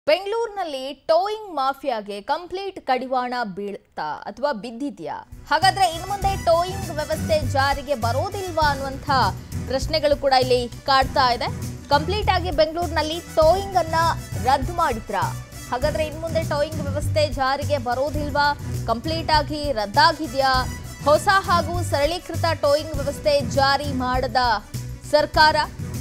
ಬೆಂಗಳೂರಿನಲ್ಲಿ towing ಮಾಫಿಯಾಗೆ complete ಕಡಿವಾಣ ಬೀಳ್ತಾ ಅಥವಾ ಬಿದ್ದಿದ್ಯಾ? ಹಾಗಾದ್ರೆ ಇನ್ನು ಮುಂದೆ ಟೋಯಿಂಗ್ ವ್ಯವಸ್ಥೆ ಜಾರಿಗೆ ಬರೋದಿಲ್ವಾ ಅನ್ನುವಂಥ ಪ್ರಶ್ನೆಗಳು ಕೂಡ ಇಲ್ಲಿ ಕಾಡ್ತಾ ಇದೆ. ಕಂಪ್ಲೀಟ್ ಆಗಿ ಬೆಂಗಳೂರಿನಲ್ಲಿ ಟೋಯಿಂಗ್ ಅನ್ನ ರದ್ದು ಮಾಡಿದ್ರಾ? ಹಾಗಾದ್ರೆ ಇನ್ನು ಮುಂದೆ ಟೋಯಿಂಗ್ ವ್ಯವಸ್ಥೆ ಜಾರಿಗೆ ಬರೋದಿಲ್ವಾ? ಕಂಪ್ಲೀಟ್ ಆಗಿ ರದ್ದಾಗಿದೆಯಾ? ಹೊಸ ಹಾಗೂ ಸರಳೀಕೃತ ಟೋಯಿಂಗ್ ವ್ಯವಸ್ಥೆ ಜಾರಿ ಮಾಡದ ಸರ್ಕಾರ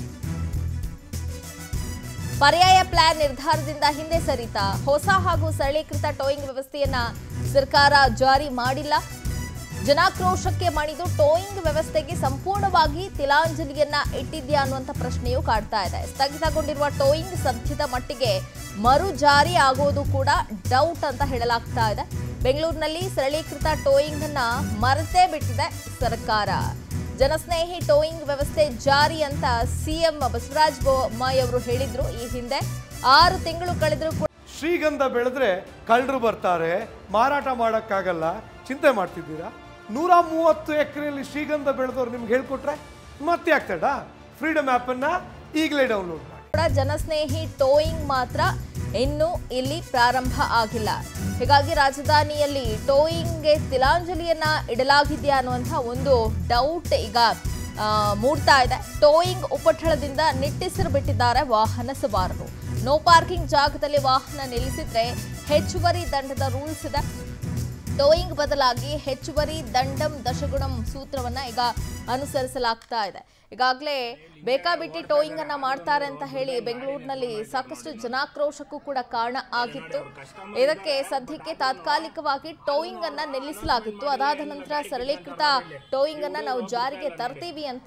ಪರ್ಯಾಯ ಪ್ಲಾನ್ ನಿರ್ಧಾರದಿಂದ ಹಿಂದೆ ಸರಿತಾ? ಹೊಸ ಹಾಗೂ ಸರಳೀಕೃತ ಟೋಯಿಂಗ್ ವ್ಯವಸ್ಥೆಯನ್ನ ಸರ್ಕಾರ ಜಾರಿ ಮಾಡಿಲ್ಲ. ಜನಾಕ್ರೋಶಕ್ಕೆ ಮಣಿದು ಟೋಯಿಂಗ್ ವ್ಯವಸ್ಥೆಗೆ ಸಂಪೂರ್ಣವಾಗಿ ತಿಲಾಂಜಲಿಯನ್ನ ಇಟ್ಟಿದ್ಯಾ ಅನ್ನುವಂಥ ಪ್ರಶ್ನೆಯೂ ಕಾಡ್ತಾ ಇದೆ. ಸ್ಥಗಿತಗೊಂಡಿರುವ ಟೋಯಿಂಗ್ ಸದ್ಯದ ಮಟ್ಟಿಗೆ ಮರು ಜಾರಿ ಆಗೋದು ಕೂಡ ಡೌಟ್ ಅಂತ ಹೇಳಲಾಗ್ತಾ ಇದೆ. ಬೆಂಗಳೂರಿನಲ್ಲಿ ಸರಳೀಕೃತ ಟೋಯಿಂಗ್ ಅನ್ನ ಮರೆತೇ ಬಿಟ್ಟಿದೆ ಸರ್ಕಾರ. ಜನಸ್ನೇಹಿ ಟೋಯಿಂಗ್ ವ್ಯವಸ್ಥೆ ಜಾರಿ ಅಂತ ಸಿಎಂ ಬಸವರಾಜ ಬೊಮ್ಮಾಯಿ ಅವರು ಹೇಳಿದ್ರು. ಈ ಹಿಂದೆ 6 ತಿಂಗಳು ಕಳೆದ್ರು ಕೂಡ ಶ್ರೀಗಂಧ ಬೆಳೆದ್ರೆ ಕಳ್ಳರು ಬರ್ತಾರೆ, ಮಾರಾಟ ಮಾಡೋಕ್ಕಾಗಲ್ಲ, ಚಿಂತೆ ಮಾಡ್ತಿದ್ದೀರಾ? 130 ಎಕರೆಯಲ್ಲಿ ಶ್ರೀಗಂಧ ಬೆಳೆದವ್ರು ನಿಮ್ಗೆ ಹೇಳ್ಕೊಟ್ರೆ ಮತ್ತೆ ಆಗ್ತಡ? ಫ್ರೀಡಮ್ ಆ್ಯಪ್ ಅನ್ನ ಈಗಲೇ ಡೌನ್ಲೋಡ್ ಮಾಡಿ. ಜನಸ್ನೇಹಿ ಟೋಯಿಂಗ್ ಮಾತ್ರ ಇನ್ನು ಇಲ್ಲಿ ಪ್ರಾರಂಭ ಆಗಿಲ್ಲ. ಹೀಗಾಗಿ ರಾಜಧಾನಿಯಲ್ಲಿ ಟೋಯಿಂಗ್ಗೆ ತಿಲಾಂಜಲಿಯನ್ನ ಇಡಲಾಗಿದೆಯಾ ಅನ್ನುವಂಥ ಒಂದು ಡೌಟ್ ಈಗ ಮೂಡ್ತಾ ಇದೆ. ಟೋಯಿಂಗ್ ಉಪಟಳದಿಂದ ನಿಟ್ಟುಸಿರು ಬಿಟ್ಟಿದ್ದಾರೆ ವಾಹನ ಸವಾರರು. ನೋ ಪಾರ್ಕಿಂಗ್ ಜಾಗದಲ್ಲಿ ವಾಹನ ನಿಲ್ಲಿಸಿದ್ರೆ ಹೆಚ್ಚುವರಿ ದಂಡದ ರೂಲ್ಸ್ ಇದೆ. ಟೋಯಿಂಗ್ ಬದಲಾಗಿ ಹೆಚ್ಚುವರಿ ದಂಡಂ ದಶಗುಣಂ ಸೂತ್ರವನ್ನ ಈಗ ಅನುಸರಿಸಲಾಗ್ತಾ ಇದೆ. ಈಗಾಗಲೇ ಬೇಕಾಬಿಟ್ಟಿ ಟೋಯಿಂಗ್ ಅನ್ನ ಮಾಡ್ತಾರೆ ಅಂತ ಹೇಳಿ ಬೆಂಗಳೂರಿನಲ್ಲಿ ಸಾಕಷ್ಟು ಜನಾಕ್ರೋಶಕ್ಕೂ ಕೂಡ ಕಾರಣ ಆಗಿತ್ತು. ಇದಕ್ಕೆ ಸದ್ಯಕ್ಕೆ ತಾತ್ಕಾಲಿಕವಾಗಿ ಟೋಯಿಂಗ್ ಅನ್ನ ನಿಲ್ಲಿಸಲಾಗಿತ್ತು. ಅದಾದ ನಂತರ ಸರಳೀಕೃತ ಟೋಯಿಂಗ್ ಅನ್ನ ನಾವು ಜಾರಿಗೆ ತರ್ತೀವಿ ಅಂತ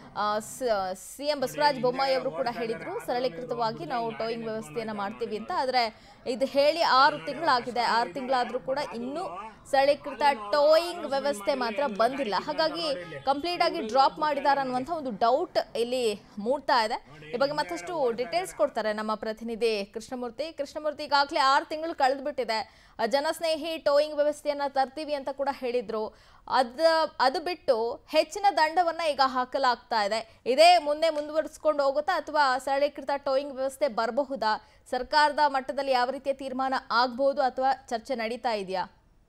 ಸಿಎಂ ಬಸವರಾಜ ಬೊಮ್ಮಾಯಿ ಅವರು ಕೂಡ ಹೇಳಿದ್ರು. ಸರಳೀಕೃತವಾಗಿ ನಾವು ಟೋಯಿಂಗ್ ವ್ಯವಸ್ಥೆಯನ್ನ ಮಾಡ್ತೀವಿ ಅಂತ. ಆದ್ರೆ ಇದು ಹೇಳಿ 6 ತಿಂಗಳಾಗಿದೆ. 6 ತಿಂಗಳಾದ್ರೂ ಕೂಡ ಇನ್ನೂ ಸರಳೀಕೃತ ಟೋಯಿಂಗ್ ವ್ಯವಸ್ಥೆ ಮಾತ್ರ ಬಂದಿಲ್ಲ. ಹಾಗಾಗಿ ಕಂಪ್ಲೀಟ್ ಆಗಿ ಡ್ರಾಪ್ ಮಾಡಿದಾರ ಅನ್ನುವಂಥ ಒಂದು ಡೌಟ್ ಇಲ್ಲಿ ಮೂಡ್ತಾ ಇದೆ. ಈ ಬಗ್ಗೆ ಮತ್ತಷ್ಟು ಡೀಟೇಲ್ಸ್ ಕೊಡ್ತಾರೆ ನಮ್ಮ ಪ್ರತಿನಿಧಿ ಕೃಷ್ಣಮೂರ್ತಿ. ಈಗಾಗಲೇ 6 ತಿಂಗಳು ಕಳೆದು ಬಿಟ್ಟಿದೆ. ಜನಸ್ನೇಹಿ ಟೋಯಿಂಗ್ ವ್ಯವಸ್ಥೆಯನ್ನ ತರ್ತೀವಿ ಅಂತ ಕೂಡ ಹೇಳಿದ್ರು. ಅದು ಬಿಟ್ಟು ಹೆಚ್ಚಿನ ದಂಡವನ್ನ ಈಗ ಹಾಕಲಾಗ್ತಾ ಇದೆ. ಇದೇ ಮುಂದೆ ಮುಂದುವರಿಸಿಕೊಂಡು ಹೋಗುತ್ತಾ ಅಥವಾ ಸರಳೀಕೃತ ಟೋಯಿಂಗ್ ವ್ಯವಸ್ಥೆ ಬರಬಹುದಾ? ಸರ್ಕಾರದ ಮಟ್ಟದಲ್ಲಿ ಯಾವ ರೀತಿಯ ತೀರ್ಮಾನ ಆಗಬಹುದು ಅಥವಾ ಚರ್ಚೆ ನಡೀತಾ ಇದೆಯಾ?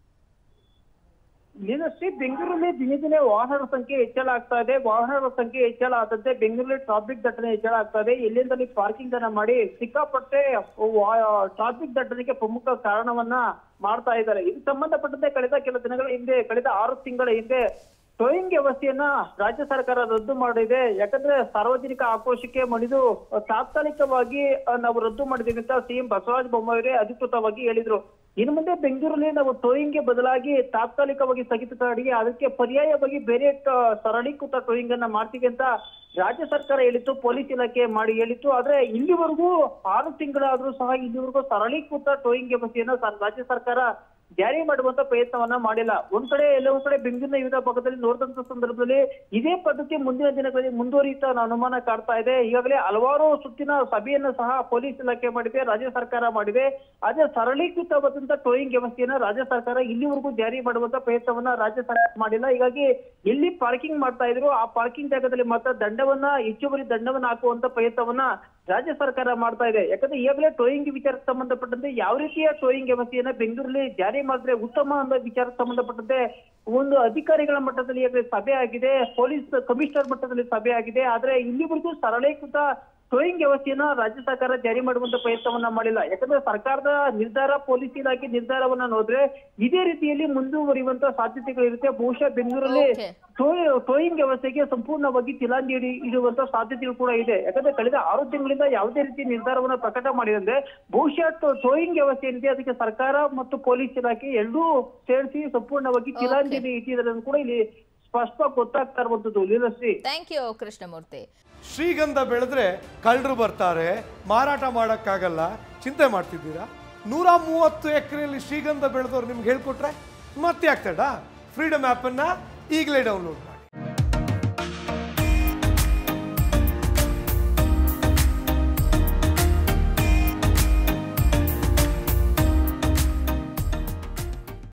ಬೆಂಗಳೂರಲ್ಲಿ ದಿನೇ ದಿನೇ ವಾಹನಗಳ ಸಂಖ್ಯೆ ಹೆಚ್ಚಳ ಆಗ್ತಾ ಇದೆ. ವಾಹನಗಳ ಸಂಖ್ಯೆ ಹೆಚ್ಚಳ ಆದಂತೆ ಬೆಂಗಳೂರಲ್ಲಿ ಟ್ರಾಫಿಕ್ ದಟ್ಟಣೆ ಹೆಚ್ಚಳ ಆಗ್ತಾ ಇದೆ. ಎಲ್ಲಿಂದಲ್ಲಿ ಪಾರ್ಕಿಂಗ್ ಅನ್ನ ಮಾಡಿ ಸಿಕ್ಕಾಪಟ್ಟೆ ಟ್ರಾಫಿಕ್ ದಟ್ಟಣೆಗೆ ಪ್ರಮುಖ ಕಾರಣವನ್ನ ಮಾಡ್ತಾ ಇದ್ದಾರೆ. ಇದು ಸಂಬಂಧಪಟ್ಟಂತೆ ಕಳೆದ ಕೆಲ ದಿನಗಳ ಹಿಂದೆ, ಕಳೆದ 6 ತಿಂಗಳ ಹಿಂದೆ ಟೋಯಿಂಗ್ ವ್ಯವಸ್ಥೆಯನ್ನ ರಾಜ್ಯ ಸರ್ಕಾರ ರದ್ದು ಮಾಡಿದೆ. ಯಾಕಂದ್ರೆ ಸಾರ್ವಜನಿಕ ಆಕ್ರೋಶಕ್ಕೆ ಮಣಿದು ತಾತ್ಕಾಲಿಕವಾಗಿ ನಾವು ರದ್ದು ಮಾಡಿದೀವಿ ಅಂತ ಸಿಎಂ ಬಸವರಾಜ ಬೊಮ್ಮಾಯಿ ಅಧಿಕೃತವಾಗಿ ಹೇಳಿದ್ರು. ಇನ್ನು ಮುಂದೆ ಬೆಂಗಳೂರಲ್ಲಿ ನಾವು ಟೋಯಿಂಗ್ಗೆ ಬದಲಾಗಿ ತಾತ್ಕಾಲಿಕವಾಗಿ ಸ್ಥಗಿತವಾಗಿ ಅದಕ್ಕೆ ಪರ್ಯಾಯವಾಗಿ ಬೇರೆ ಸರಳೀಕೃತ ಟೋಯಿಂಗ್ ಅನ್ನ ಮಾಡ್ತೀವಿ ಅಂತ ರಾಜ್ಯ ಸರ್ಕಾರ ಹೇಳಿತ್ತು, ಪೊಲೀಸ್ ಇಲಾಖೆ ಮಾಡಿ ಹೇಳಿತ್ತು. ಆದ್ರೆ ಇಲ್ಲಿವರೆಗೂ 6 ತಿಂಗಳಾದ್ರೂ ಸಹ ಇಲ್ಲಿವರೆಗೂ ಸರಳೀಕೃತ ಟೋಯಿಂಗ್ ವ್ಯವಸ್ಥೆಯನ್ನ ರಾಜ್ಯ ಸರ್ಕಾರ ಜಾರಿ ಮಾಡುವಂತ ಪ್ರಯತ್ನವನ್ನ ಮಾಡಿಲ್ಲ. ಎಲ್ಲವೂ ಕಡೆ ಬೆಂಗಳೂರಿನ ವಿವಿಧ ಭಾಗದಲ್ಲಿ ನೋಡಿದಂತ ಸಂದರ್ಭದಲ್ಲಿ ಇದೇ ಪದ್ಧತಿ ಮುಂದಿನ ದಿನಗಳಲ್ಲಿ ಮುಂದುವರಿಯುತ್ತಾ ಅನುಮಾನ ಕಾಡ್ತಾ ಇದೆ. ಈಗಾಗಲೇ ಹಲವಾರು ಸುತ್ತಿನ ಸಭೆಯನ್ನು ಸಹ ಪೊಲೀಸ್ ಇಲಾಖೆ ಮಾಡಿದೆ, ರಾಜ್ಯ ಸರ್ಕಾರ ಮಾಡಿದೆ. ಆದ್ರೆ ಸರಳೀಕೃತವಾದಂತ ಟೋಯಿಂಗ್ ವ್ಯವಸ್ಥೆಯನ್ನ ರಾಜ್ಯ ಸರ್ಕಾರ ಇಲ್ಲಿವರೆಗೂ ಜಾರಿ ಮಾಡುವಂತ ಪ್ರಯತ್ನವನ್ನ ರಾಜ್ಯ ಸರ್ಕಾರ ಮಾಡಿಲ್ಲ. ಹೀಗಾಗಿ ಎಲ್ಲಿ ಪಾರ್ಕಿಂಗ್ ಮಾಡ್ತಾ ಇದ್ರು ಆ ಪಾರ್ಕಿಂಗ್ ಜಾಗದಲ್ಲಿ ಮಾತ್ರ ಹೆಚ್ಚುವರಿ ದಂಡವನ್ನ ಹಾಕುವಂತ ಪ್ರಯತ್ನವನ್ನ ರಾಜ್ಯ ಸರ್ಕಾರ ಮಾಡ್ತಾ ಇದೆ. ಯಾಕಂದ್ರೆ ಈಗಾಗಲೇ ಟೋಯಿಂಗ್ ವಿಚಾರಕ್ಕೆ ಸಂಬಂಧಪಟ್ಟಂತೆ ಯಾವ ರೀತಿಯ ಟೋಯಿಂಗ್ ವ್ಯವಸ್ಥೆಯನ್ನ ಬೆಂಗಳೂರಲ್ಲಿ ಜಾರಿ ಮಾಡಿದ್ರೆ ಉತ್ತಮ ಅನ್ನೋ ವಿಚಾರಕ್ಕೆ ಸಂಬಂಧಪಟ್ಟಂತೆ ಒಂದು ಅಧಿಕಾರಿಗಳ ಮಟ್ಟದಲ್ಲಿ ಈಗಾಗಲೇ ಸಭೆ ಆಗಿದೆ, ಪೊಲೀಸ್ ಕಮಿಷನರ್ ಮಟ್ಟದಲ್ಲಿ ಸಭೆ ಆಗಿದೆ. ಆದ್ರೆ ಇಲ್ಲಿವರೆಗೂ ಸರಳೀಕೃತ ಟೋಯಿಂಗ್ ವ್ಯವಸ್ಥೆಯನ್ನ ರಾಜ್ಯ ಸರ್ಕಾರ ಜಾರಿ ಮಾಡುವಂತ ಪ್ರಯತ್ನವನ್ನ ಮಾಡಿಲ್ಲ. ಯಾಕಂದ್ರೆ ಸರ್ಕಾರದ ನಿರ್ಧಾರ, ಪೊಲೀಸ್ ಇಲಾಖೆ ನಿರ್ಧಾರವನ್ನ ನೋಡಿದ್ರೆ ಇದೇ ರೀತಿಯಲ್ಲಿ ಮುಂದುವರಿಯುವಂತ ಸಾಧ್ಯತೆಗಳಿರುತ್ತೆ. ಬಹುಶಃ ಬೆಂಗಳೂರಲ್ಲಿ ಟೋಯಿಂಗ್ ವ್ಯವಸ್ಥೆಗೆ ಸಂಪೂರ್ಣವಾಗಿ ತಿಲಾಂಜಲಿ ಇಡುವಂತ ಸಾಧ್ಯತೆಗಳು ಕೂಡ ಇದೆ. ಯಾಕಂದ್ರೆ ಕಳೆದ 6 ತಿಂಗಳಿಂದ ಯಾವುದೇ ರೀತಿ ನಿರ್ಧಾರವನ್ನ ಪ್ರಕಟ ಮಾಡಿದಂತೆ ಬಹುಶಃ ಟೋಯಿಂಗ್ ವ್ಯವಸ್ಥೆ ಏನಿದೆ ಅದಕ್ಕೆ ಸರ್ಕಾರ ಮತ್ತು ಪೊಲೀಸ್ ಇಲಾಖೆ ಎರಡೂ ಸೇರಿಸಿ ಸಂಪೂರ್ಣವಾಗಿ ತಿಲಾಂಜಲಿ ಇಟ್ಟಿದ್ದಾರೆ ಕೂಡ ಇಲ್ಲಿ ಸ್ಪಷ್ಟವಾಗಿ ಗೊತ್ತಾಗ್ತಾ ಇರುವಂತದ್ದು. Thank you Krishnamurthy. ಶ್ರೀಗಂಧ ಬೆಳೆದ್ರೆ ಕಳ್ಳರು ಬರ್ತಾರೆ, ಮಾರಾಟ ಮಾಡೋಕ್ಕಾಗಲ್ಲ, ಚಿಂತೆ ಮಾಡ್ತಿದ್ದೀರಾ? 130 ಎಕರೆಯಲ್ಲಿ ಶ್ರೀಗಂಧ ಬೆಳೆದವ್ರು ನಿಮ್ಗೆ ಹೇಳ್ಕೊಟ್ರೆ ಮತ್ತೆ ಆಗ್ತಡ? ಫ್ರೀಡಮ್ ಆ್ಯಪ್ ಅನ್ನ ಈಗಲೇ ಡೌನ್ಲೋಡ್ ಮಾಡಿ.